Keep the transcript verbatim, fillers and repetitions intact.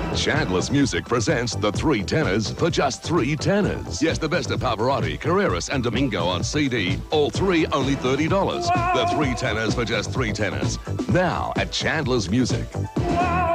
Chandlers Music presents the three tenors for just three tenors. Yes, the best of Pavarotti, Carreras, and Domingo on C D. All three only thirty dollars. The three tenors for just three tenors. Now at Chandlers Music.